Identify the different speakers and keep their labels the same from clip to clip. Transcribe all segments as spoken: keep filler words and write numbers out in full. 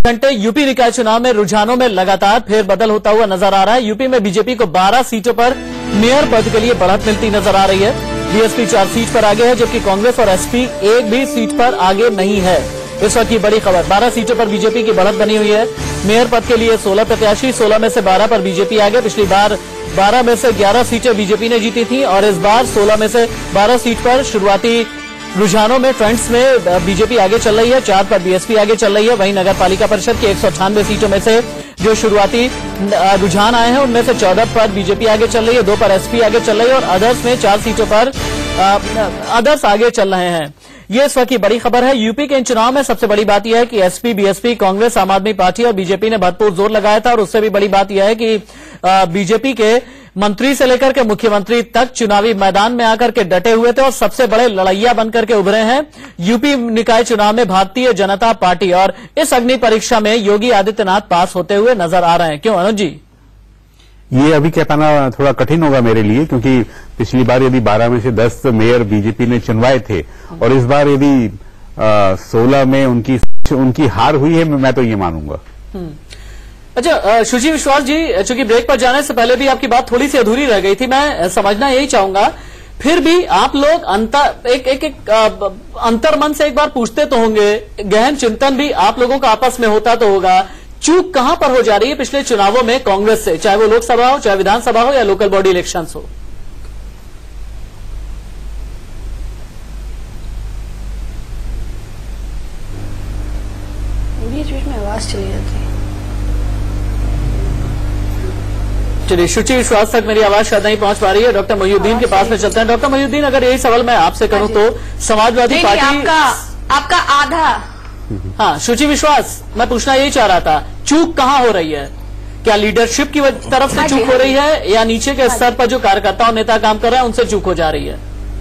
Speaker 1: घंटे यूपी निकाय चुनाव में रुझानों में लगातार फेरबदल होता हुआ नजर आ रहा है। यूपी में बीजेपी को बारह सीटों पर मेयर पद के लिए बढ़त मिलती नजर आ रही है। बीएसपी चार सीट पर आगे है, जबकि कांग्रेस और एसपी एक भी सीट पर आगे नहीं है। इस वक्त की बड़ी खबर, बारह सीटों पर बीजेपी की बढ़त बनी हुई है। मेयर पद के लिए सोलह प्रत्याशी, सोलह में से बारह पर बीजेपी आगे। पिछली बार बारह में से ग्यारह सीटें बीजेपी ने जीती थी और इस बार सोलह में से बारह सीट पर शुरुआती रुझानों में ट्रेंड्स में बीजेपी आगे चल रही है, चार पर बीएसपी आगे चल रही है। वहीं नगर पालिका परिषद की एक सौ अट्ठानवे सीटों में से जो शुरुआती रुझान आए हैं उनमें से चौदह पर बीजेपी आगे चल रही है, दो पर एसपी आगे चल रही है और अदर्स में चार सीटों पर अदर्स आगे चल रहे हैं। ये इस वक्त की बड़ी खबर है। यूपी के इन चुनाव में सबसे बड़ी बात यह है कि एसपी, बीएसपी, कांग्रेस, आम आदमी पार्टी और बीजेपी ने भरपूर जोर लगाया था और उससे भी बड़ी बात यह है कि बीजेपी के मंत्री से लेकर के मुख्यमंत्री तक चुनावी मैदान में आकर के डटे हुए थे और सबसे बड़े लड़ैया बनकर के उभरे हैं यूपी निकाय चुनाव में भारतीय जनता पार्टी। और इस अग्नि परीक्षा में योगी आदित्यनाथ पास होते हुए नजर आ रहे हैं। क्यों अनुज जी?
Speaker 2: ये अभी कह पाना थोड़ा कठिन होगा मेरे लिए, क्योंकि पिछली बार यदि बारह में से दस मेयर बीजेपी ने चुनवाए थे और इस बार यदि सोलह में उनकी उनकी हार हुई है, मैं तो ये मानूंगा।
Speaker 1: अच्छा शुचि विश्वास जी, चूंकि ब्रेक पर जाने से पहले भी आपकी बात थोड़ी सी अधूरी रह गई थी, मैं समझना यही चाहूंगा, फिर भी आप लोग अंतर एक एक, एक अंतर मन से एक बार पूछते तो होंगे, गहन चिंतन भी आप लोगों का आपस में होता तो होगा, चूक कहां पर हो जा रही है पिछले चुनावों में कांग्रेस से, चाहे वो लोकसभा हो, चाहे विधानसभा हो या लोकल बॉडी इलेक्शंस हो?
Speaker 3: बीच बीच में आवाज चली जाती है।
Speaker 1: चलिए, शुचि विश्वास तक मेरी आवाज शायद नहीं पहुंच पा रही है। डॉक्टर मोहिउद्दीन के पास में चलते हैं। डॉक्टर मोहिउद्दीन, अगर यही सवाल मैं आपसे करूं तो समाजवादी पार्टी
Speaker 3: आपका आपका आधा
Speaker 1: हाँ शुचि विश्वास, मैं पूछना यही चाह रहा था, चूक कहां हो रही है? क्या लीडरशिप की तरफ से चूक हो रही है या नीचे के स्तर पर जो कार्यकर्ता और नेता काम कर रहे हैं उनसे चूक हो जा रही है?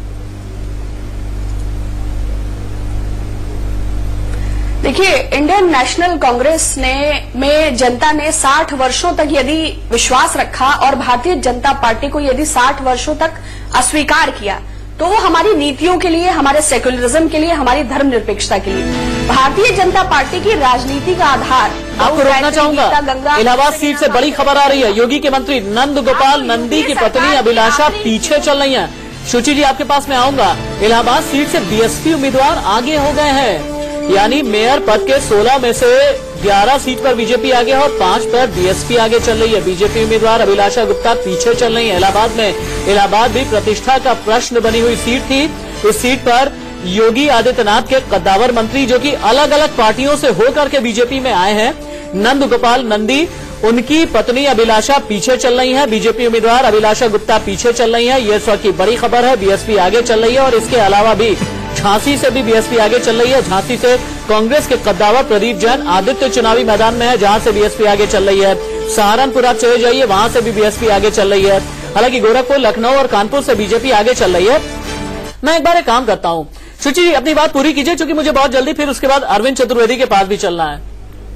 Speaker 3: देखिए, इंडियन नेशनल कांग्रेस ने में जनता ने साठ वर्षों तक यदि विश्वास रखा और भारतीय जनता पार्टी को यदि साठ वर्षों तक अस्वीकार किया, तो वो हमारी नीतियों के लिए, हमारे सेक्युलरिज्म के लिए, हमारी धर्मनिरपेक्षता के लिए, भारतीय जनता पार्टी की राजनीति का आधार।
Speaker 1: आपको रोकना चाहूंगा, इलाहाबाद सीट से बड़ी खबर आ रही है। योगी के मंत्री नंद गोपाल नंदी की पत्नी अभिलाषा पीछे चल रही है। शुचि जी, आपके पास में आऊंगा। इलाहाबाद सीट से बीएसपी उम्मीदवार आगे हो गए हैं, यानी मेयर पद के सोलह में से ग्यारह सीट पर बीजेपी आगे है और पांच पर बीएसपी आगे चल रही है। बीजेपी उम्मीदवार अभिलाषा गुप्ता पीछे चल रही है। इलाहाबाद में इलाहाबाद भी प्रतिष्ठा का प्रश्न बनी हुई सीट थी। इस सीट पर योगी आदित्यनाथ के कद्दावर मंत्री, जो कि अलग अलग पार्टियों से होकर के बीजेपी में आए हैं, नंद गोपाल नंदी, उनकी पत्नी अभिलाषा पीछे चल रही है। बीजेपी उम्मीदवार अभिलाषा गुप्ता पीछे चल रही है। ये इस वक्त की बड़ी खबर है। बीएसपी आगे चल रही है और इसके अलावा भी झांसी से भी बीएसपी आगे चल रही है। झांसी से कांग्रेस के कद्दावर प्रदीप जैन आदित्य चुनावी मैदान में है, जहां से बीएसपी आगे चल रही है। सहारनपुर आप चले जाइए, वहां से भी बीएसपी आगे चल रही है। हालांकि गोरखपुर, लखनऊ और कानपुर से बीजेपी आगे चल रही है। मैं एक बार एक काम करता हूं, शुचि जी अपनी बात पूरी कीजिए, क्योंकि मुझे बहुत जल्दी फिर उसके बाद अरविंद चतुर्वेदी के पास भी चलना है।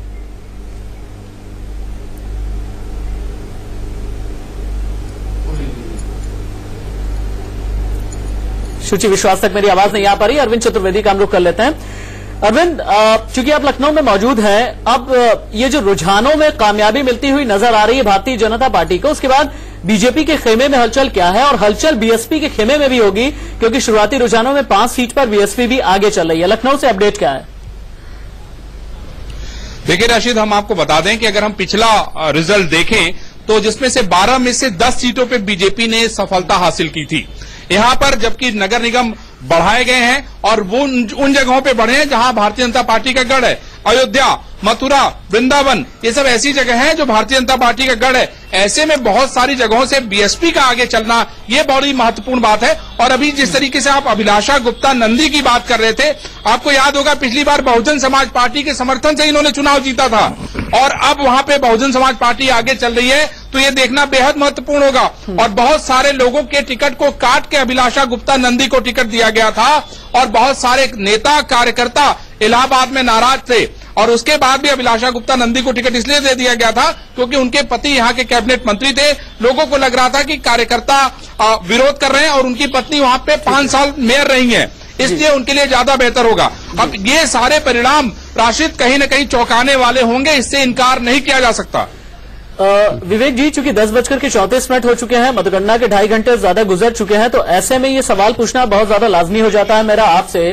Speaker 1: शुचि विश्वास तक मेरी आवाज नहीं आ पा रही, अरविंद चतुर्वेदी का हम लोग कर लेते हैं। अरविंद, चूंकि आप लखनऊ में मौजूद हैं, अब ये जो रुझानों में कामयाबी मिलती हुई नजर आ रही है भारतीय जनता पार्टी को, उसके बाद बीजेपी के खेमे में हलचल क्या है? और हलचल बीएसपी के खेमे में भी होगी, क्योंकि शुरुआती रुझानों में पांच सीट पर बीएसपी भी आगे चल रही है। लखनऊ से अपडेट क्या है?
Speaker 4: देखिए राशिद, हम आपको बता दें कि अगर हम पिछला रिजल्ट देखें तो जिसमें से बारह में से दस सीटों पर बीजेपी ने सफलता हासिल की थी। यहाँ पर जबकि नगर निगम बढ़ाए गए हैं और वो उन जगहों पे बढ़े हैं जहां भारतीय जनता पार्टी का गढ़ है। अयोध्या, मथुरा, वृंदावन, ये सब ऐसी जगह हैं जो भारतीय जनता पार्टी का गढ़ है। ऐसे में बहुत सारी जगहों से बीएसपी का आगे चलना ये बड़ी महत्वपूर्ण बात है। और अभी जिस तरीके से आप अभिलाषा गुप्ता नंदी की बात कर रहे थे, आपको याद होगा पिछली बार बहुजन समाज पार्टी के समर्थन से इन्होंने चुनाव जीता था और अब वहां पे बहुजन समाज पार्टी आगे चल रही है, तो ये देखना बेहद महत्वपूर्ण होगा। और बहुत सारे लोगों के टिकट को काट के अभिलाषा गुप्ता नंदी को टिकट दिया गया था और बहुत सारे नेता कार्यकर्ता इलाहाबाद में नाराज थे और उसके बाद भी अभिलाषा गुप्ता नंदी को टिकट इसलिए दे दिया गया था क्योंकि उनके पति यहाँ के कैबिनेट मंत्री थे। लोगों को लग रहा था कि कार्यकर्ता विरोध कर रहे हैं और उनकी पत्नी वहां पे पांच साल मेयर रही हैं। इसलिए उनके लिए ज्यादा बेहतर होगा। अब ये सारे परिणाम राशिद कहीं न कहीं चौंकाने वाले होंगे, इससे इनकार नहीं किया जा सकता।
Speaker 1: विवेक जी, चूंकि दस बजकर के चौंतीस मिनट हो चुके हैं, मतगणना के ढाई घंटे ज्यादा गुजर चुके हैं, तो ऐसे में ये सवाल पूछना बहुत ज्यादा लाजमी हो जाता है मेरा आपसे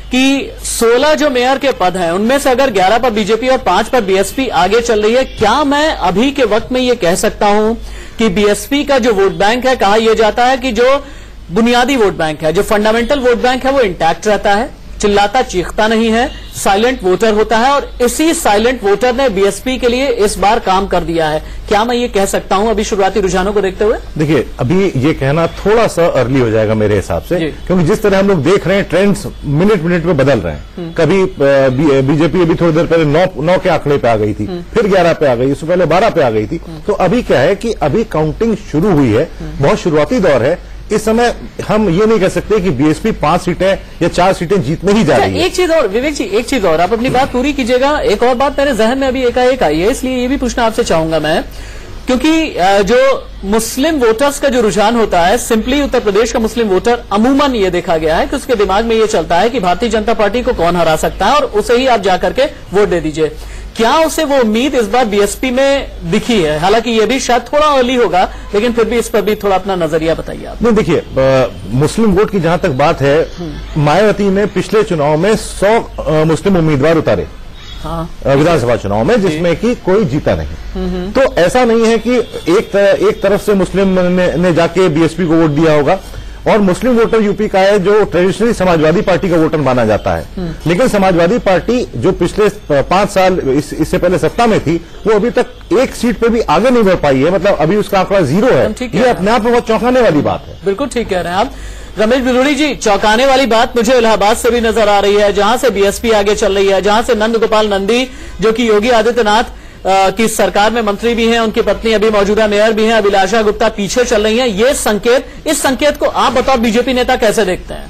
Speaker 1: कि सोलह जो मेयर के पद हैं उनमें से अगर ग्यारह पर बीजेपी और पांच पर बीएसपी आगे चल रही है, क्या मैं अभी के वक्त में ये कह सकता हूं कि बीएसपी का जो वोट बैंक है, कहा यह जाता है कि जो बुनियादी वोट बैंक है, जो फंडामेंटल वोट बैंक है, वो इंटैक्ट रहता है, चिल्लाता चीखता नहीं है, साइलेंट वोटर होता है, और इसी साइलेंट वोटर ने बीएसपी के लिए इस बार काम कर दिया है। क्या मैं ये कह सकता हूं अभी शुरुआती रुझानों को देखते हुए? देखिए,
Speaker 5: अभी ये कहना थोड़ा सा अर्ली हो जाएगा मेरे हिसाब से, क्योंकि जिस तरह हम लोग देख रहे हैं ट्रेंड्स मिनट मिनट में बदल रहे हैं। कभी बीजेपी अभी थोड़ी देर पहले नौ नौ के आंकड़े पे आ गई थी, फिर ग्यारह पे आ गई, इससे पहले बारह पे आ गई थी। तो अभी क्या है कि अभी काउंटिंग शुरू हुई है, बहुत शुरुआती दौर है। इस समय हम ये नहीं कह सकते कि बीएसपी पांच सीटें या चार सीटें जीतने ही जा रही है।
Speaker 1: एक चीज और विवेक जी, एक चीज और, आप अपनी बात पूरी कीजिएगा। एक और बात मेरे जहन में अभी एकाएक आई है, इसलिए ये भी पूछना आपसे चाहूंगा मैं, क्योंकि जो मुस्लिम वोटर्स का जो रुझान होता है, सिंपली उत्तर प्रदेश का मुस्लिम वोटर अमूमन ये देखा गया है कि उसके दिमाग में ये चलता है कि भारतीय जनता पार्टी को कौन हरा सकता है और उसे ही आप जाकर के वोट दे दीजिए। क्या उसे वो उम्मीद इस बार बीएसपी में दिखी है? हालांकि ये भी शायद थोड़ा अर्ली होगा, लेकिन फिर भी इस पर भी थोड़ा अपना नजरिया बताइए आप।
Speaker 5: नहीं, देखिए, मुस्लिम वोट की जहां तक बात है, मायावती ने पिछले चुनाव में सौ मुस्लिम उम्मीदवार उतारे, हाँ, विधानसभा चुनाव में, जिसमें कि कोई जीता नहीं। तो ऐसा नहीं है कि एक तर, एक तरफ से मुस्लिम ने, ने जाके बीएसपी को वोट दिया होगा। और मुस्लिम वोटर यूपी का है जो ट्रेडिशनली समाजवादी पार्टी का वोटर माना जाता है, लेकिन समाजवादी पार्टी जो पिछले पांच साल इस, इससे पहले सत्ता में थी, वो अभी तक एक सीट पे भी आगे नहीं बढ़ पाई है। मतलब अभी उसका आंकड़ा जीरो है। ये अपने आप में बहुत चौंकाने वाली बात है।
Speaker 1: बिल्कुल ठीक कह रहे हैं आप रमेश बिधूड़ी जी। चौंकाने वाली बात मुझे इलाहाबाद से भी नजर आ रही है, जहां से बीएसपी आगे चल रही है, जहां से नंद गोपाल नंदी, जो कि योगी आदित्यनाथ की सरकार में मंत्री भी हैं, उनकी पत्नी अभी मौजूदा मेयर भी हैं, अभिलाषा गुप्ता पीछे चल रही हैं। ये संकेत, इस संकेत को आप बताओ बीजेपी नेता कैसे देखते हैं?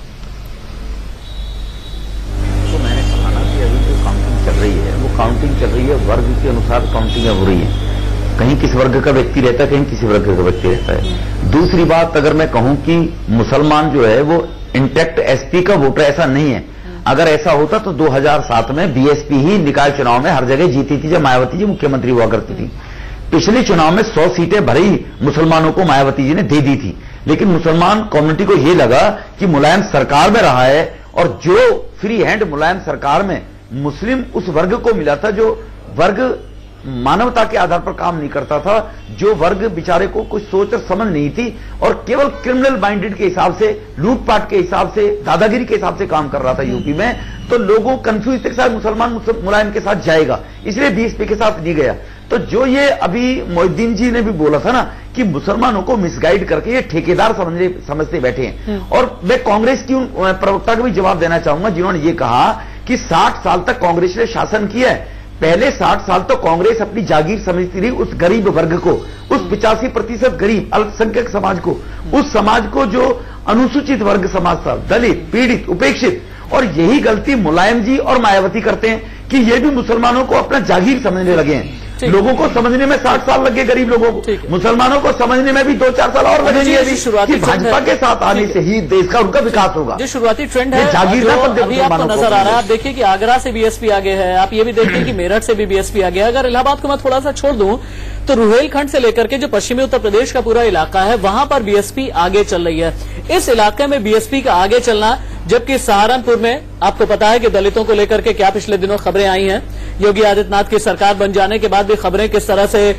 Speaker 6: तो मैंने कहा ना कि अभी जो काउंटिंग चल रही है, वो काउंटिंग चल रही है वर्ग के अनुसार काउंटिंग हो रही है। कहीं किस वर्ग का व्यक्ति रहता है, कहीं किसी वर्ग का व्यक्ति रहता है। दूसरी बात, अगर मैं कहूं कि मुसलमान जो है वो इंटैक्ट एसपी का वोटर, ऐसा नहीं है। अगर ऐसा होता तो दो हज़ार सात में बीएसपी ही निकाय चुनाव में हर जगह जीती थी, जब मायावती जी मुख्यमंत्री हुआ करती थी। पिछले चुनाव में सौ सीटें भले ही मुसलमानों को मायावती जी ने दे दी थी, लेकिन मुसलमान कम्युनिटी को यह लगा कि मुलायम सरकार में रहा है, और जो फ्री हैंड मुलायम सरकार में मुस्लिम उस वर्ग को मिला था जो वर्ग मानवता के आधार पर काम नहीं करता था, जो वर्ग बेचारे को कुछ सोच और समझ नहीं थी और केवल क्रिमिनल माइंडेड के हिसाब से, लूटपाट के हिसाब से, दादागिरी के हिसाब से काम कर रहा था यूपी में। तो लोगों कंफ्यूज थे कि शायद मुसलमान मुलायम के साथ जाएगा, इसलिए बीएसपी के साथ नहीं गया। तो जो ये अभी मोहिद्दीन जी ने भी बोला था ना कि मुसलमानों को मिसगाइड करके ये ठेकेदार समझने समझते बैठे हैं। और मैं कांग्रेस की उन प्रवक्ता को भी जवाब देना चाहूंगा जिन्होंने ये कहा कि साठ साल तक कांग्रेस ने शासन किया है। पहले साठ साल तो कांग्रेस अपनी जागीर समझती रही उस गरीब वर्ग को, उस पिचासी प्रतिशत गरीब अल्पसंख्यक समाज को, उस समाज को जो अनुसूचित वर्ग समाज था, दलित, पीड़ित, उपेक्षित। और यही गलती मुलायम जी और मायावती करते हैं कि ये भी मुसलमानों को अपना जागीर समझने लगे हैं। लोगों को समझने में साठ साल लगे, गरीब लोगों को, मुसलमानों को समझने में भी दो चार साल और लगेंगे। कि भाजपा के साथ आने से ही देश का उनका विकास होगा।
Speaker 1: जो शुरुआती ट्रेंड है
Speaker 5: जागीर
Speaker 1: अभी आपको नजर आ रहा है। आप देखिए कि आगरा से बीएसपी आगे है, आप ये भी देखिए कि मेरठ से भी बीएसपी आगे है। अगर इलाहाबाद को मैं थोड़ा सा छोड़ दूं तो रुहेलखंड से लेकर के जो पश्चिमी उत्तर प्रदेश का पूरा इलाका है, वहां पर बीएसपी आगे चल रही है। इस इलाके में बीएसपी का आगे चलना, जबकि सहारनपुर में आपको पता है कि दलितों को लेकर के क्या पिछले दिनों खबरें आई हैं। योगी आदित्यनाथ की सरकार बन जाने के बाद भी खबरें किस तरह से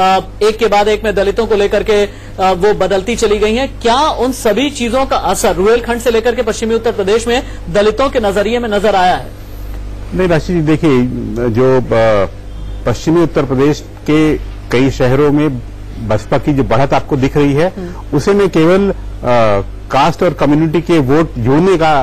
Speaker 1: एक के बाद एक में दलितों को लेकर के वो बदलती चली गई हैं। क्या उन सभी चीजों का असर रुहेलखंड से लेकर के पश्चिमी उत्तर प्रदेश में दलितों के नजरिए में नजर आया है?
Speaker 2: नहीं राशि जी, देखिए, जो पश्चिमी उत्तर प्रदेश के कई शहरों में बसपा की जो बढ़त आपको दिख रही है, उसे मैं केवल आ, कास्ट और कम्युनिटी के वोट जोड़ने का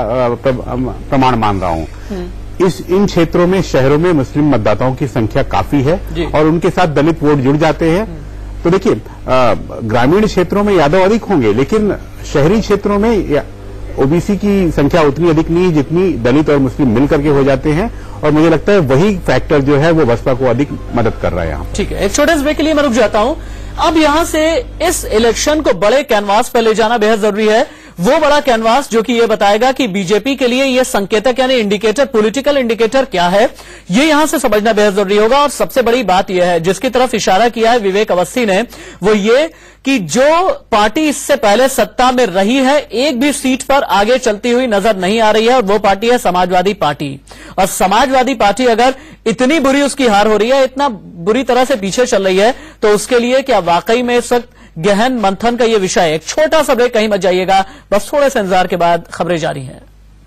Speaker 2: प्रमाण मान रहा हूं। इस इन क्षेत्रों में, शहरों में मुस्लिम मतदाताओं की संख्या काफी है और उनके साथ दलित वोट जुड़ जाते हैं। तो देखिए, ग्रामीण क्षेत्रों में यादव अधिक होंगे, लेकिन शहरी क्षेत्रों में ओबीसी की संख्या उतनी अधिक नहीं जितनी दलित और मुस्लिम मिलकर के हो जाते हैं। और मुझे लगता है वही फैक्टर जो है वो बसपा को अधिक मदद कर रहा है यहाँ।
Speaker 1: ठीक है, एक छोटे से ब्रेक के लिए मैं रुक जाता हूं। अब यहां से इस इलेक्शन को बड़े कैनवास पर ले जाना बेहद जरूरी है। वो बड़ा कैनवास जो कि ये बताएगा कि बीजेपी के लिए ये संकेतक यानी इंडिकेटर, पॉलिटिकल इंडिकेटर क्या है, ये यहां से समझना बेहद जरूरी होगा। और सबसे बड़ी बात यह है जिसकी तरफ इशारा किया है विवेक अवस्थी ने, वो ये कि जो पार्टी इससे पहले सत्ता में रही है एक भी सीट पर आगे चलती हुई नजर नहीं आ रही है, और वो पार्टी है समाजवादी पार्टी। और समाजवादी पार्टी अगर इतनी बुरी उसकी हार हो रही है, इतना बुरी तरह से पीछे चल रही है, तो उसके लिए क्या वाकई में इस वक्त गहन मंथन का ये विषय है। एक छोटा सा ब्रेक, कहीं मत जाइएगा, बस थोड़े से इंतजार के बाद खबरें जारी हैं।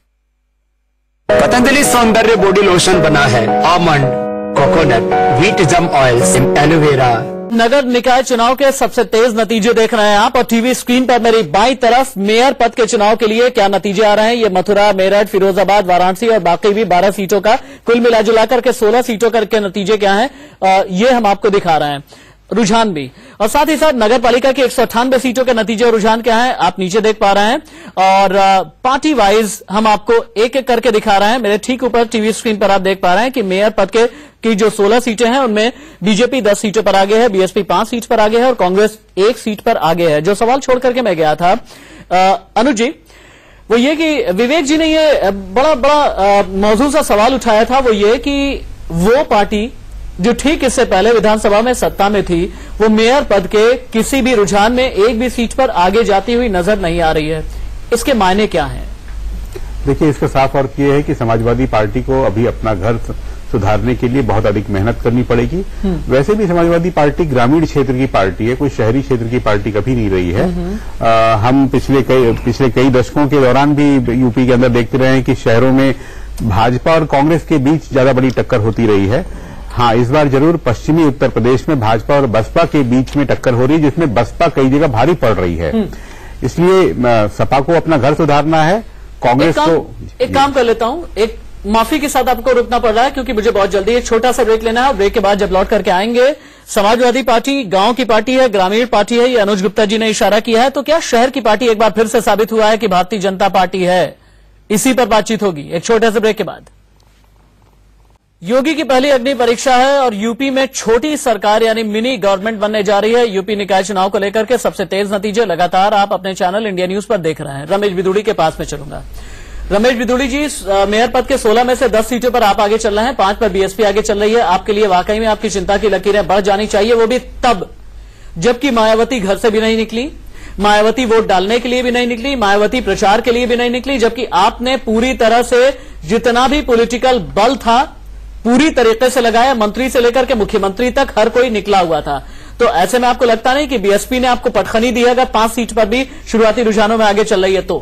Speaker 7: पतंजलि सौंदर्य बॉडी लोशन बना है almond, coconut, wheat germ oils, aloe vera.
Speaker 1: नगर निकाय चुनाव के सबसे तेज नतीजे देख रहे हैं आप, और टीवी स्क्रीन पर मेरी बाईं तरफ मेयर पद के चुनाव के लिए क्या नतीजे आ रहे हैं। ये मथुरा, मेरठ, फिरोजाबाद, वाराणसी और बाकी भी बारह सीटों का कुल मिलाजुलाकर के सोलह सीटों के नतीजे क्या हैं, ये हम आपको दिखा रहे हैं। रुझान भी, और साथ ही साथ नगर पालिका की एक सौ अट्ठानवे सीटों के नतीजे और रुझान क्या है आप नीचे देख पा रहे हैं। और पार्टी वाइज हम आपको एक एक करके दिखा रहे हैं। मेरे ठीक ऊपर टीवी स्क्रीन पर आप देख पा रहे हैं कि मेयर पद के की जो सोलह सीटें हैं उनमें बीजेपी दस सीटों पर आगे है, बीएसपी पांच सीट पर आगे है और कांग्रेस एक सीट पर आगे है। जो सवाल छोड़ करके मैं गया था अनुज जी, वो ये कि विवेक जी ने ये बड़ा बड़ा मौजूद सा सवाल उठाया था, वो ये कि वो पार्टी जो ठीक इससे पहले विधानसभा में सत्ता में थी, वो मेयर पद के किसी भी रुझान में एक भी सीट पर आगे जाती हुई नजर नहीं आ रही है। इसके मायने क्या हैं?
Speaker 2: देखिए, इसका साफ अर्थ ये है कि समाजवादी पार्टी को अभी अपना घर सुधारने के लिए बहुत अधिक मेहनत करनी पड़ेगी। वैसे भी समाजवादी पार्टी ग्रामीण क्षेत्र की पार्टी है, कोई शहरी क्षेत्र की पार्टी कभी नहीं रही है। आ, हम पिछले कई पिछले कई दशकों के दौरान भी यूपी के अंदर देखते रहे हैं कि शहरों में भाजपा और कांग्रेस के बीच ज्यादा बड़ी टक्कर होती रही है। हाँ, इस बार जरूर पश्चिमी उत्तर प्रदेश में भाजपा और बसपा के बीच में टक्कर हो रही है, जिसमें बसपा कई जगह भारी पड़ रही है। इसलिए सपा को अपना घर सुधारना है, कांग्रेस को।
Speaker 1: एक काम कर लेता हूं, एक माफी के साथ आपको रुकना पड़ रहा है क्योंकि मुझे बहुत जल्दी एक छोटा सा ब्रेक लेना है, और ब्रेक के बाद जब लौट करके आएंगे, समाजवादी पार्टी गांव की पार्टी है, ग्रामीण पार्टी है, ये अनुज गुप्ता जी ने इशारा किया है, तो क्या शहर की पार्टी एक बार फिर से साबित हुआ है कि भारतीय जनता पार्टी है? इसी पर बातचीत होगी एक छोटे से ब्रेक के बाद। योगी की पहली अग्नि परीक्षा है और यूपी में छोटी सरकार यानी मिनी गवर्नमेंट बनने जा रही है। यूपी निकाय चुनाव को लेकर के सबसे तेज नतीजे लगातार आप अपने चैनल इंडिया न्यूज पर देख रहे हैं। रमेश बिदुड़ी के पास में चलूंगा। रमेश बिदुड़ी जी, मेयर पद के सोलह में से दस सीटों पर आप आगे चल रहे हैं, पांच पर बीएसपी आगे चल रही है। आपके लिए वाकई में आपकी चिंता की लकीरें बढ़ जानी चाहिए, वो भी तब जबकि मायावती घर से भी नहीं निकली, मायावती वोट डालने के लिए भी नहीं निकली, मायावती प्रचार के लिए भी नहीं निकली, जबकि आपने पूरी तरह से जितना भी पॉलिटिकल बल था पूरी तरीके से लगाया। मंत्री से लेकर के मुख्यमंत्री तक हर कोई निकला हुआ था। तो ऐसे में आपको लगता नहीं कि बीएसपी ने आपको पटखनी दी है अगर पांच सीट पर भी शुरुआती रुझानों में आगे चल रही है तो?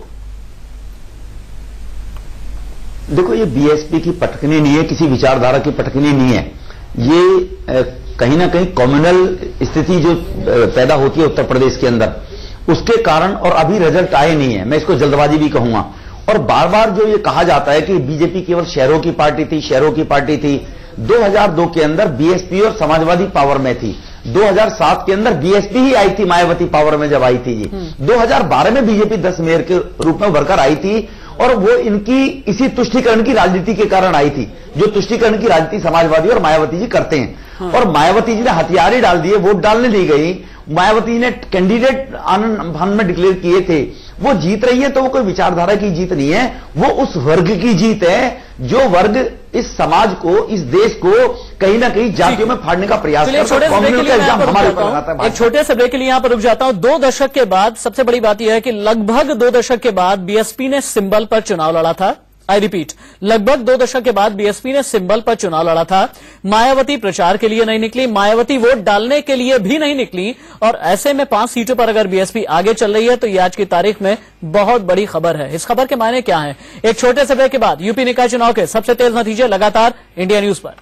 Speaker 6: देखो, ये बीएसपी की पटखनी नहीं है, किसी विचारधारा की पटखनी नहीं है। ये कहीं ना कहीं कम्युनल स्थिति जो पैदा होती है उत्तर प्रदेश के अंदर, उसके कारण, और अभी रिजल्ट आए नहीं है, मैं इसको जल्दबाजी भी कहूंगा। और बार बार जो ये कहा जाता है कि बीजेपी केवल शहरों की पार्टी थी, शहरों की पार्टी थी, दो हज़ार दो के अंदर बीएसपी और समाजवादी पावर में थी, दो हज़ार सात के अंदर बीएसपी ही आई थी मायावती पावर में जब आई थी जी, दो हज़ार बारह में बीजेपी दस मेयर के रूप में उभरकर आई थी, और वो इनकी इसी तुष्टीकरण की राजनीति के कारण आई थी, जो तुष्टीकरण की राजनीति समाजवादी और मायावती जी करते हैं। हाँ। और मायावती जी ने हथियार ही डाल दिए, वोट डालने दी गई, मायावती ने कैंडिडेट आनंद में डिक्लेयर किए थे, वो जीत रही है, तो वो कोई विचारधारा की जीत नहीं है, वो उस वर्ग की जीत है जो वर्ग इस समाज को, इस देश को कहीं ना कहीं जातियों में फाड़ने का प्रयास करता है।
Speaker 1: एक छोटे से ब्रेक के लिए यहां पर रुक जाता हूं। दो दशक के बाद सबसे बड़ी बात यह है कि लगभग दो दशक के बाद बीएसपी ने सिंबल पर चुनाव लड़ा था। आई रिपीट, लगभग दो दशक के बाद बीएसपी ने सिंबल पर चुनाव लड़ा था। मायावती प्रचार के लिए नहीं निकली, मायावती वोट डालने के लिए भी नहीं निकली, और ऐसे में पांच सीटों पर अगर बीएसपी आगे चल रही है तो ये आज की तारीख में बहुत बड़ी खबर है। इस खबर के मायने क्या है? एक छोटे से ब्रेक के बाद यूपी निकाय चुनाव के सबसे तेज नतीजे लगातार इंडिया न्यूज पर।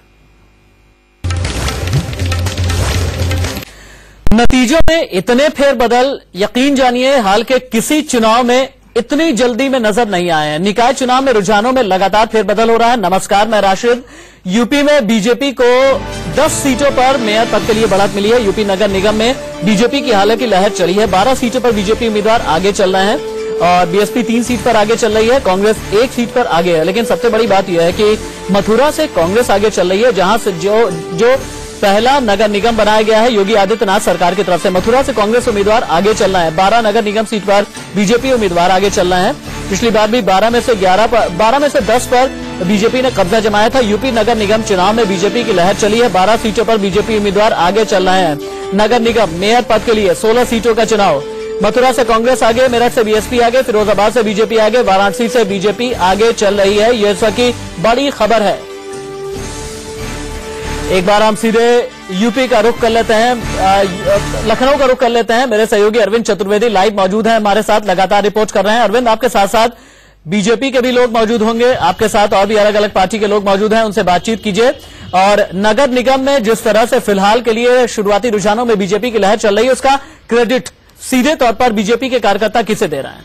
Speaker 1: नतीजों में इतने फेरबदल यकीन जानिए हाल के किसी चुनाव में इतनी जल्दी में नजर नहीं आए हैं। निकाय चुनाव में रुझानों में लगातार फेरबदल हो रहा है। नमस्कार, मैं राशिद। यूपी में बीजेपी को दस सीटों पर मेयर पद के लिए बढ़त मिली है। यूपी नगर निगम में बीजेपी की हालांकि लहर चली है, बारह सीटों पर बीजेपी उम्मीदवार आगे चल रहे हैं और बीएसपी तीन सीट पर आगे चल रही है, कांग्रेस एक सीट पर आगे है। लेकिन सबसे बड़ी बात यह है कि मथुरा से कांग्रेस आगे चल रही है, जहां से जो जो पहला नगर निगम बनाया गया है योगी आदित्यनाथ सरकार की तरफ से। मथुरा से कांग्रेस उम्मीदवार आगे चलना है। बारह नगर निगम सीट पर बीजेपी उम्मीदवार आगे चलना है। पिछली बार भी बारह में से ग्यारह पर बारह में से दस पर बीजेपी ने कब्जा जमाया था। यूपी नगर निगम चुनाव में बीजेपी की लहर चली है। बारह सीटों पर बीजेपी उम्मीदवार आगे चल रहे हैं। नगर निगम मेयर पद के लिए सोलह सीटों का चुनाव। मथुरा से कांग्रेस आगे, मेरठ से बीएसपी आगे, फिरोजाबाद से बीजेपी आगे, वाराणसी से बीजेपी आगे चल रही है। ये इसकी बड़ी खबर है। एक बार हम सीधे यूपी का रुख कर लेते हैं, लखनऊ का रुख कर लेते हैं। मेरे सहयोगी अरविंद चतुर्वेदी लाइव मौजूद हैं हमारे साथ, लगातार रिपोर्ट कर रहे हैं। अरविंद, आपके साथ साथ बीजेपी के भी लोग मौजूद होंगे, आपके साथ और भी अलग अलग पार्टी के लोग मौजूद हैं, उनसे बातचीत कीजिए। और नगर निगम में जिस तरह से फिलहाल के लिए शुरुआती रुझानों में बीजेपी की लहर चल रही है, उसका क्रेडिट सीधे तौर पर बीजेपी के कार्यकर्ता किसे दे रहे हैं?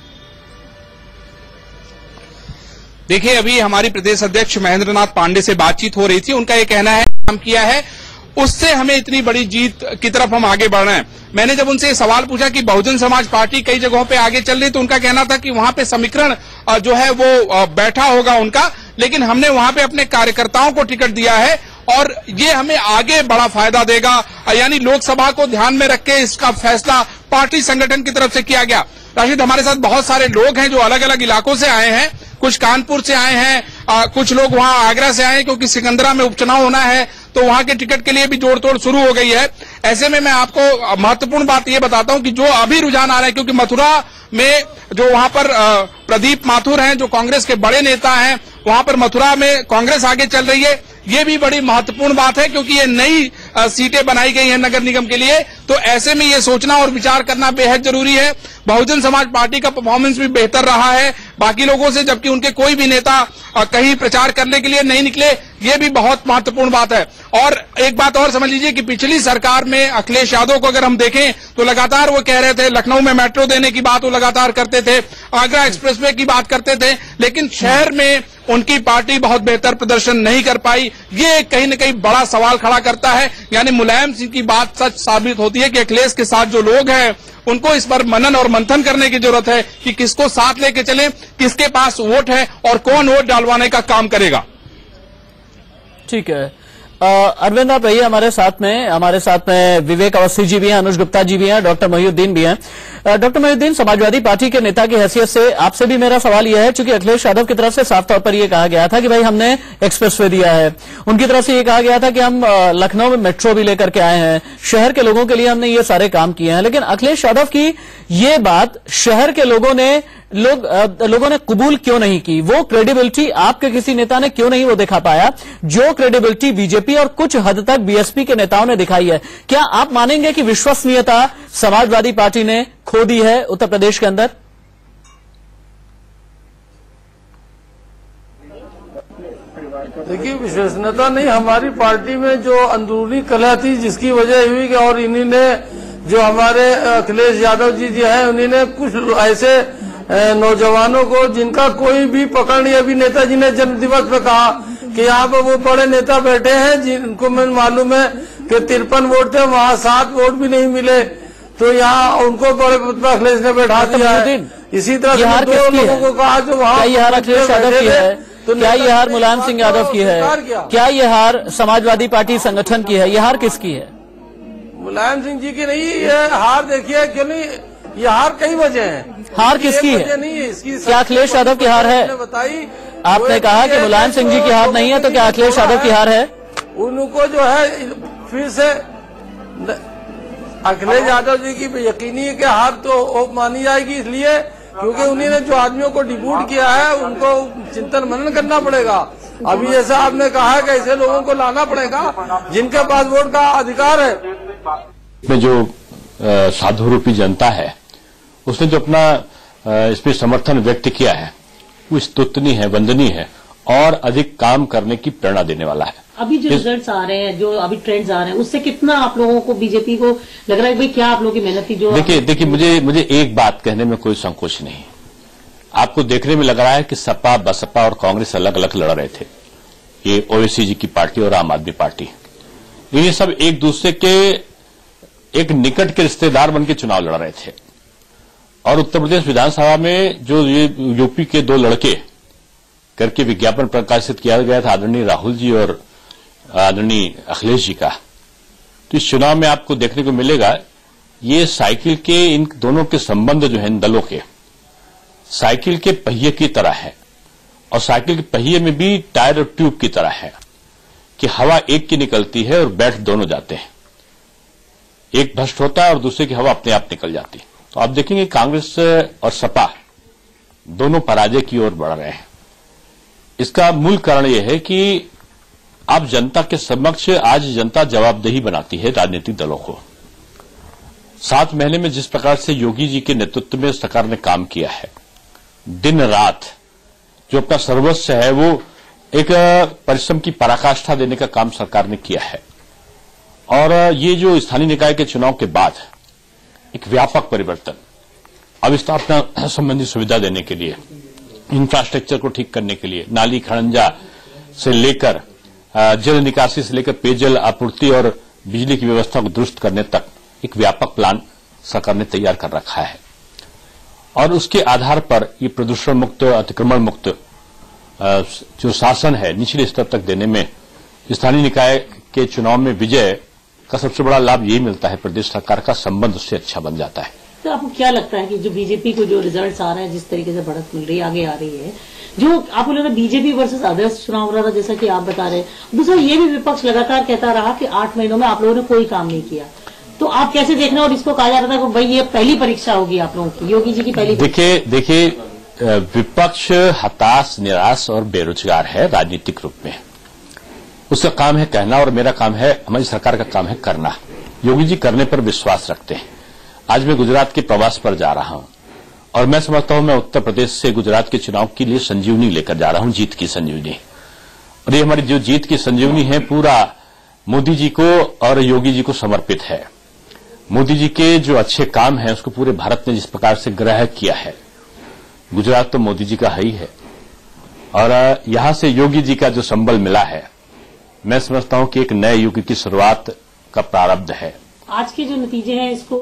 Speaker 4: देखिए, अभी हमारी प्रदेश अध्यक्ष महेंद्रनाथ पांडे से बातचीत हो रही थी। उनका ये कहना है काम किया है, उससे हमें इतनी बड़ी जीत की तरफ हम आगे बढ़ रहे हैं। मैंने जब उनसे सवाल पूछा कि बहुजन समाज पार्टी कई जगहों पे आगे चल रही, तो उनका कहना था कि वहां पे समीकरण जो है वो बैठा होगा उनका, लेकिन हमने वहां पे अपने कार्यकर्ताओं को टिकट दिया है और ये हमें आगे बड़ा फायदा देगा। यानी लोकसभा को ध्यान में रख के इसका फैसला पार्टी संगठन की तरफ से किया गया। राशिद, हमारे साथ बहुत सारे लोग हैं जो अलग अलग इलाकों से आए हैं, कुछ कानपुर से आए हैं, आ, कुछ लोग वहां आगरा से आए हैं क्योंकि सिकंदरा में उपचुनाव होना है, तो वहां के टिकट के लिए भी जोड़ तोड़ शुरू हो गई है। ऐसे में मैं आपको महत्वपूर्ण बात ये बताता हूं कि जो अभी रुझान आ रहा है, क्योंकि मथुरा में जो वहां पर प्रदीप माथुर हैं जो कांग्रेस के बड़े नेता हैं, वहां पर मथुरा में कांग्रेस आगे चल रही है। ये भी बड़ी महत्वपूर्ण बात है क्योंकि ये नई सीटें बनाई गई हैं नगर निगम के लिए, तो ऐसे में ये सोचना और विचार करना बेहद जरूरी है। बहुजन समाज पार्टी का परफॉर्मेंस भी बेहतर रहा है बाकी लोगों से, जबकि उनके कोई भी नेता कहीं प्रचार करने के लिए नहीं निकले, ये भी बहुत महत्वपूर्ण बात है। और एक बात और समझ लीजिए कि पिछली सरकार में अखिलेश यादव को अगर हम देखें तो लगातार वो कह रहे थे, लखनऊ में मेट्रो देने की बात वो लगातार करते थे, आगरा एक्सप्रेसवे की बात करते थे, लेकिन शहर में उनकी पार्टी बहुत बेहतर प्रदर्शन नहीं कर पाई। ये कहीं न कहीं बड़ा सवाल खड़ा करता है। यानी मुलायम सिंह की बात सच साबित होती है कि अखिलेश के साथ जो लोग हैं उनको इस पर मनन और मंथन करने की जरूरत है कि किसको साथ लेके चलें, किसके पास वोट है और कौन वोट डालवाने का काम करेगा।
Speaker 1: ठीक है अरविंद, आप रहिए हमारे साथ में। हमारे साथ में विवेक अवस्थी जी भी हैं, अनुज गुप्ता जी भी हैं, डॉक्टर मोहिउद्दीन भी हैं। डॉक्टर मोहिउद्दीन, समाजवादी पार्टी के नेता की हैसियत से आपसे भी मेरा सवाल यह है, चूंकि अखिलेश यादव की तरफ से साफ तौर पर यह कहा गया था कि भाई हमने एक्सप्रेसवे दिया है, उनकी तरफ से यह कहा गया था कि हम लखनऊ में मेट्रो भी लेकर के आए हैं, शहर के लोगों के लिए हमने ये सारे काम किए हैं, लेकिन अखिलेश यादव की ये बात शहर के लोगों ने लोग लोगों ने कबूल क्यों नहीं की? वो क्रेडिबिलिटी आपके किसी नेता ने क्यों नहीं वो दिखा पाया जो क्रेडिबिलिटी बीजेपी और कुछ हद तक बीएसपी के नेताओं ने दिखाई है? क्या आप मानेंगे कि विश्वसनीयता समाजवादी पार्टी ने खो दी है उत्तर प्रदेश के अंदर?
Speaker 8: देखिए, विश्वसनीयता नहीं, हमारी पार्टी में जो अंदरूनी कलह थी जिसकी वजह हुई कि और इन्हीं ने जो हमारे अखिलेश यादव जी जी हैं उन्हीं ने कुछ ऐसे नौजवानों को जिनका कोई भी पकड़ नहीं, अभी नेताजी ने जन्म दिवस पे कहा कि यहाँ पे वो बड़े नेता बैठे हैं जिनको मैं मालूम है कि तिरपन वोट थे, वहाँ सात वोट भी नहीं मिले, तो यहाँ उनको बड़े पद पर अखिलेश ने बैठा दिया है। इसी तरह से दो लोगों को कहा जो वहाँ
Speaker 1: अखिलेश यादव की है, तो क्या ये हार मुलायम सिंह यादव की है? क्या ये हार समाजवादी पार्टी संगठन की है? ये हार किसकी है?
Speaker 8: मुलायम सिंह जी की नहीं, ये हार देखिए क्यों नहीं, ये हार कई वजह है।
Speaker 1: हार किसकी है?
Speaker 8: नहीं है इसकी,
Speaker 1: क्या अखिलेश यादव की हार है?
Speaker 8: बताई
Speaker 1: आपने कहा कि मुलायम सिंह जी की हार नहीं है, तो क्या अखिलेश यादव की हार है?
Speaker 8: उनको जो है फिर से अखिलेश यादव जी की यकीनी है कि हार तो मानी जाएगी, इसलिए क्योंकि उन्हीं ने जो आदमियों को डिबूट किया है उनको चिंतन मनन करना पड़ेगा। अभी जैसा आपने कहा कि ऐसे लोगों को लाना पड़ेगा जिनके पास वोट का अधिकार है।
Speaker 9: में जो साधु रूपी जनता है उसने जो अपना इस पर समर्थन व्यक्त किया है वो स्तुतनीय है, वंदनीय है और अधिक काम करने की प्रेरणा देने वाला है।
Speaker 10: अभी जो रिजल्ट्स आ रहे हैं, जो अभी ट्रेंड्स आ रहे हैं, उससे कितना आप लोगों को, बीजेपी को लग रहा है भाई क्या आप लोगों की मेहनत थी? जो
Speaker 9: देखिए देखिए मुझे मुझे एक बात कहने में कोई संकोच नहीं। आपको देखने में लग रहा है कि सपा, बसपा और कांग्रेस अलग अलग लड़ रहे थे, ये ओवैसी जी की पार्टी और आम आदमी पार्टी, ये सब एक दूसरे के एक निकट के रिश्तेदार बनकर चुनाव लड़ रहे थे। और उत्तर प्रदेश विधानसभा में जो ये यूपी के दो लड़के करके विज्ञापन प्रकाशित किया गया था, आदरणीय राहुल जी और आदरणीय अखिलेश जी का, तो इस चुनाव में आपको देखने को मिलेगा ये साइकिल के इन दोनों के संबंध जो है इन दलों के साइकिल के पहिए की तरह है और साइकिल के पहिए में भी टायर और ट्यूब की तरह है कि हवा एक की निकलती है और बैठ दोनों जाते हैं। एक भ्रष्ट होता है और दूसरे की हवा अपने आप निकल जाती है। तो आप देखेंगे कांग्रेस और सपा दोनों पराजय की ओर बढ़ रहे हैं। इसका मूल कारण यह है कि अब जनता के समक्ष आज जनता जवाबदेही बनाती है राजनीतिक दलों को। सात महीने में जिस प्रकार से योगी जी के नेतृत्व में सरकार ने काम किया है, दिन रात जो अपना सर्वस्व है वो एक परिश्रम की पराकाष्ठा देने का काम सरकार ने किया है। और ये जो स्थानीय निकाय के चुनाव के बाद एक व्यापक परिवर्तन, अवस्थापना संबंधी सुविधा देने के लिए, इंफ्रास्ट्रक्चर को ठीक करने के लिए, नाली खड़ंजा से लेकर जल निकासी से लेकर पेयजल आपूर्ति और बिजली की व्यवस्था को दुरुस्त करने तक एक व्यापक प्लान सरकार ने तैयार कर रखा है। और उसके आधार पर ये प्रदूषण मुक्त, अतिक्रमण मुक्त जो शासन है निचले स्तर तक देने में स्थानीय निकाय के चुनाव में विजय का सबसे बड़ा लाभ यही मिलता है। प्रदेश सरकार का संबंध उससे अच्छा बन जाता है।
Speaker 10: तो आपको क्या लगता है कि जो बीजेपी को जो रिजल्ट्स आ रहे हैं, जिस तरीके से बढ़त मिल रही है, आगे आ रही है, जो आपको लग रहा है बीजेपी वर्सेस अदर्स चुनाव हो रहा था जैसा कि आप बता रहे हैं, दूसरा ये भी विपक्ष लगातार कहता रहा कि आठ महीनों में आप लोगों ने कोई काम नहीं किया, तो आप कैसे देख रहे हैं? और इसको कहा जा रहा था कि भाई ये पहली परीक्षा होगी आप लोगों की, योगी जी की पहली।
Speaker 9: देखिए देखिए विपक्ष हताश, निराश और बेरोजगार है राजनीतिक रूप में। उसका काम है कहना और मेरा काम है, हमारी सरकार का काम है करना। योगी जी करने पर विश्वास रखते हैं। आज मैं गुजरात के प्रवास पर जा रहा हूं और मैं समझता हूं मैं उत्तर प्रदेश से गुजरात के चुनाव के लिए संजीवनी लेकर जा रहा हूं, जीत की संजीवनी। और ये हमारी जो जीत की संजीवनी है पूरा मोदी जी को और योगी जी को समर्पित है। मोदी जी के जो अच्छे काम हैं उसको पूरे भारत ने जिस प्रकार से ग्रहण किया है, गुजरात तो मोदी जी का है ही है। और यहां से योगी जी का जो संबल मिला है, मैं समझता हूं कि एक नए युग की शुरुआत का प्रारब्ध है।
Speaker 10: आज के जो नतीजे हैं इसको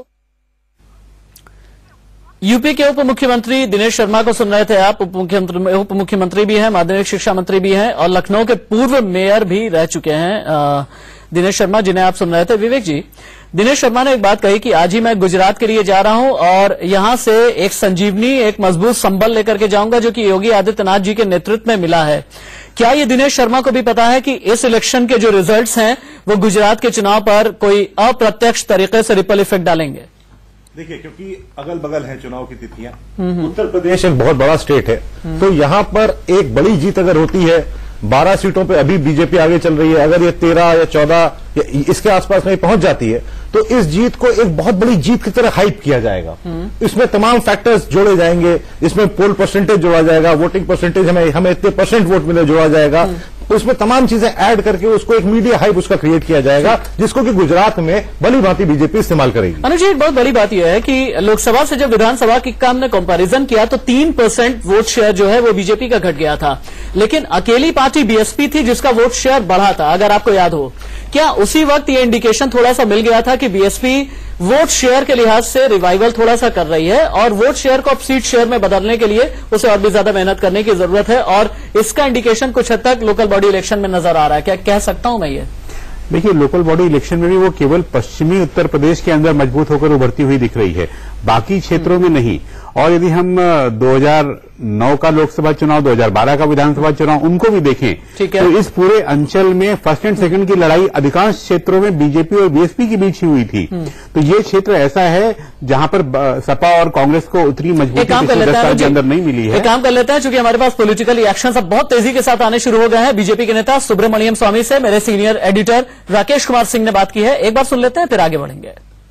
Speaker 1: यूपी के उप मुख्यमंत्री दिनेश शर्मा को सुन रहे थे आप। उप मुख्यमंत्री उप मुख्यमंत्री भी हैं, माध्यमिक शिक्षा मंत्री भी हैं और लखनऊ के पूर्व मेयर भी रह चुके हैं दिनेश शर्मा, जिन्हें आप सुन रहे थे। विवेक जी, दिनेश शर्मा ने एक बात कही कि आज ही मैं गुजरात के लिए जा रहा हूं और यहां से एक संजीवनी, एक मजबूत संबल लेकर के जाऊंगा जो कि योगी आदित्यनाथ जी के नेतृत्व में मिला है। क्या ये दिनेश शर्मा को भी पता है कि इस इलेक्शन के जो रिजल्ट्स हैं वो गुजरात के चुनाव पर कोई अप्रत्यक्ष तरीके से रिपल इफेक्ट डालेंगे?
Speaker 5: देखिए, क्योंकि अगल बगल है चुनाव की तिथियां, उत्तर प्रदेश एक बहुत बड़ा स्टेट है, तो यहां पर एक बड़ी जीत अगर होती है, बारह सीटों पे अभी बीजेपी आगे चल रही है, अगर ये तेरह या चौदह या इसके आसपास नहीं पहुंच जाती है तो इस जीत को एक बहुत बड़ी जीत की तरह हाइप किया जाएगा। इसमें तमाम फैक्टर्स जोड़े जाएंगे, इसमें पोल परसेंटेज जोड़ा जाएगा, वोटिंग परसेंटेज, हमें हमें इतने परसेंट वोट मिले जोड़ा जाएगा, उसमें तमाम चीजें ऐड करके उसको एक मीडिया हाइप उसका क्रिएट किया जाएगा, जिसको कि गुजरात में भली भांति बीजेपी इस्तेमाल करेगी।
Speaker 1: अनुज जी, एक बहुत बड़ी बात यह है कि लोकसभा से जब विधानसभा की का हमने कंपैरिजन किया तो तीन परसेंट वोट शेयर जो है वो बीजेपी का घट गया था, लेकिन अकेली पार्टी बीएसपी थी जिसका वोट शेयर बढ़ा था, अगर आपको याद हो। क्या उसी वक्त ये इंडिकेशन थोड़ा सा मिल गया था कि बीएसपी वोट शेयर के लिहाज से रिवाइवल थोड़ा सा कर रही है और वोट शेयर को अब सीट शेयर में बदलने के लिए उसे और भी ज्यादा मेहनत करने की जरूरत है, और इसका इंडिकेशन कुछ हद तक लोकल बॉडी इलेक्शन में नजर आ रहा है? क्या कह सकता हूं मैं ये?
Speaker 2: देखिए, लोकल बॉडी इलेक्शन में भी वो केवल पश्चिमी उत्तर प्रदेश के अंदर मजबूत होकर उभरती हुई दिख रही है, बाकी क्षेत्रों में नहीं। और यदि हम दो हज़ार नौ का लोकसभा चुनाव, दो हज़ार बारह का विधानसभा चुनाव उनको भी देखें तो इस पूरे अंचल में फर्स्ट एंड सेकंड की लड़ाई अधिकांश क्षेत्रों में बीजेपी और बीएसपी के बीच ही हुई थी। तो ये क्षेत्र ऐसा है जहां पर सपा और कांग्रेस को उतनी मजबूती पिछले दस साल के अंदर नहीं मिली है।
Speaker 1: एक काम कर लेते हैं, चूंकि हमारे पास पॉलिटिकल रिएक्शंस अब बहुत तेजी के साथ आने शुरू हो गए हैं। बीजेपी के नेता सुब्रमण्यम स्वामी से मेरे सीनियर एडिटर राकेश कुमार सिंह ने बात की है, एक बार सुन लेते हैं फिर आगे बढ़ेंगे।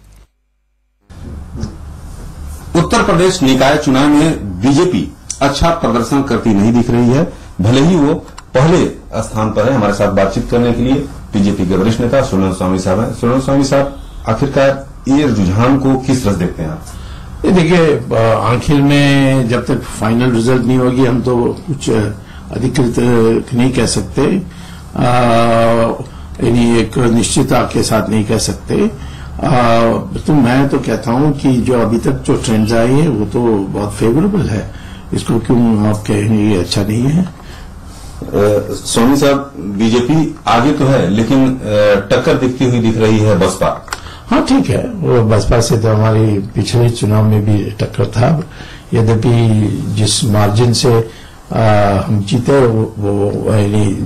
Speaker 11: उत्तर प्रदेश निकाय चुनाव में बीजेपी अच्छा प्रदर्शन करती नहीं दिख रही है, भले ही वो पहले स्थान पर है। हमारे साथ बातचीत करने के लिए बीजेपी के वरिष्ठ नेता सुब्रमण्यम स्वामी साहब हैं। सुब्रमण्यम स्वामी साहब, आखिरकार ये रुझान को किस तरह देखते हैं आप?
Speaker 12: देखिए, आखिर में जब तक फाइनल रिजल्ट नहीं होगी हम तो कुछ अधिकृत नहीं कह सकते, यानी एक निश्चितता के साथ नहीं कह सकते। आ, तो मैं तो कहता हूं कि जो अभी तक जो ट्रेंड्स आए हैं वो तो बहुत फेवरेबल है, इसको क्यों आप कहेंगे ये अच्छा नहीं है?
Speaker 11: स्वामी साहब, बीजेपी आगे तो है लेकिन टक्कर दिखती हुई दिख रही है बसपा।
Speaker 12: हाँ ठीक है, वो बसपा से तो हमारी पिछले चुनाव में भी टक्कर था। यद्यपि जिस मार्जिन से आ, हम जीते वो, वो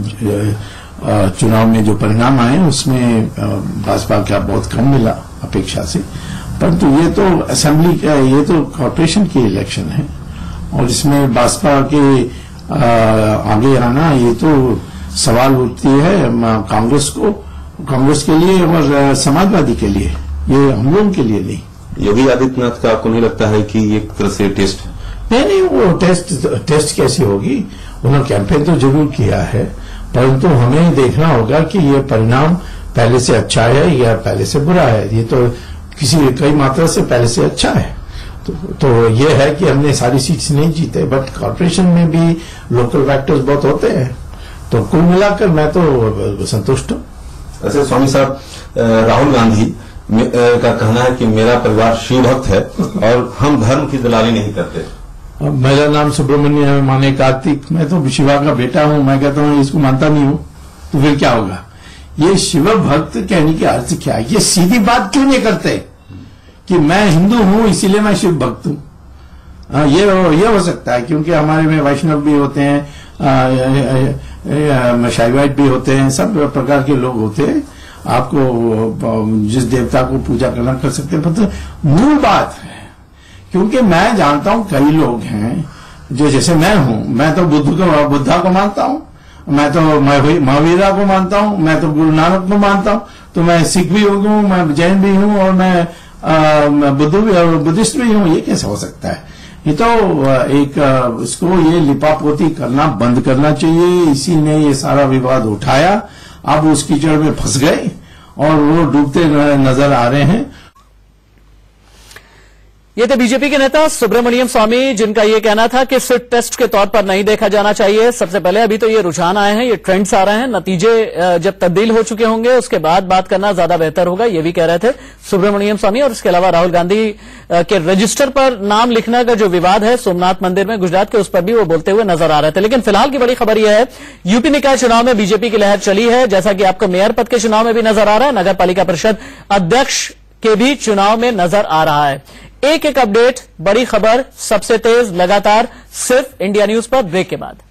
Speaker 12: चुनाव में जो परिणाम आए उसमें भाजपा का बहुत कम मिला अपेक्षा से। परंतु ये तो असेंबली का, ये तो कॉर्पोरेशन की इलेक्शन है और इसमें भाजपा के आ, आगे आना ये तो सवाल उठती है कांग्रेस को, कांग्रेस के लिए और समाजवादी के लिए, ये हम लोगों के लिए नहीं।
Speaker 11: योगी आदित्यनाथ का आपको नहीं लगता है कि ये एक तरह से टेस्ट?
Speaker 12: नहीं नहीं, वो टेस्ट टेस्ट कैसी होगी? उन्होंने कैंपेन तो जरूर किया है, परंतु हमें देखना होगा कि ये परिणाम पहले से अच्छा है या पहले से बुरा है। ये तो किसी कई मात्रा से पहले से अच्छा है। तो, तो ये है कि हमने सारी सीट्स नहीं जीते, बट कॉर्पोरेशन में भी लोकल फैक्टर्स बहुत होते हैं। तो कुल मिलाकर मैं तो संतुष्ट हूं।
Speaker 11: ऐसे स्वामी साहब, राहुल गांधी का कहना है कि मेरा परिवार शिव भक्त है और हम धर्म की दलाली नहीं करते।
Speaker 12: मेरा नाम सुब्रमण्य माने कार्तिक, मैं तो शिवा का बेटा हूं। मैं कहता हूं इसको मानता नहीं हूं तो फिर क्या होगा? ये शिव भक्त कहने की अर्थ क्या है? ये सीधी बात क्यों नहीं करते कि मैं हिंदू हूं इसीलिए मैं शिव भक्त हूं? ये ये हो सकता है क्योंकि हमारे में वैष्णव भी होते हैं, शैवाइट भी होते हैं, सब प्रकार के लोग होते हैं। आपको जिस देवता को पूजा करना कर सकते हैं, पर मूल बात है क्योंकि मैं जानता हूं कई लोग हैं जो जैसे मैं हूं, मैं तो बुद्ध को बुद्धा को मानता हूं, मैं तो महावीरा को मानता हूं, मैं तो गुरु नानक को मानता हूं, तो मैं सिख भी हूं, मैं जैन भी हूं और मैं बुद्ध भी और बुद्धिस्ट भी हूं। ये कैसे हो सकता है? ये तो एक इसको ये लिपापोती करना बंद करना चाहिए। इसी ने ये सारा विवाद उठाया, अब उस कीचड़ में फंस गए और वो डूबते नजर आ रहे हैं।
Speaker 1: ये थे बीजेपी के नेता सुब्रमण्यम स्वामी, जिनका ये कहना था कि सिर्फ टेस्ट के तौर पर नहीं देखा जाना चाहिए। सबसे पहले अभी तो ये रुझान आए हैं, ये ट्रेंड्स आ रहे हैं, नतीजे जब तब्दील हो चुके होंगे उसके बाद बात करना ज्यादा बेहतर होगा, ये भी कह रहे थे सुब्रमण्यम स्वामी। और इसके अलावा राहुल गांधी के रजिस्टर पर नाम लिखने का जो विवाद है सोमनाथ मंदिर में गुजरात के, उस पर भी वो बोलते हुए नजर आ रहे थे। लेकिन फिलहाल की बड़ी खबर यह है, यूपी निकाय चुनाव में बीजेपी की लहर चली है, जैसा कि आपको मेयर पद के चुनाव में भी नजर आ रहा है, नगर पालिका परिषद अध्यक्ष के भी चुनाव में नजर आ रहा है। एक एक अपडेट, बड़ी खबर, सबसे तेज, लगातार, सिर्फ इंडिया न्यूज पर ब्रेक के बाद।